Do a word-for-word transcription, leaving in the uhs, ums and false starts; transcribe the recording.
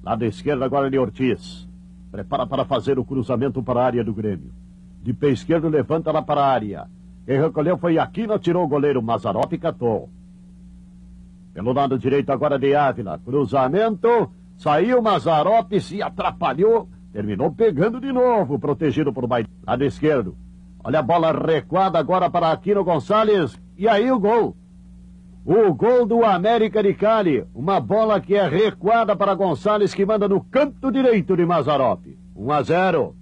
Lado esquerdo agora de Ortiz. Prepara para fazer o cruzamento para a área do Grêmio. De pé esquerdo levanta lá para a área. Quem recolheu foi Aquino, tirou o goleiro Mazzaropi e catou. Pelo lado direito agora de Ávila. Cruzamento. Saiu Mazzaropi, se atrapalhou. Terminou pegando de novo, protegido por Baita. Lado esquerdo. Olha a bola recuada agora para Aquino Gonçalves. E aí o gol. O gol do América de Cali. Uma bola que é recuada para Gonçalves, que manda no canto direito de Mazzaropi. um a zero.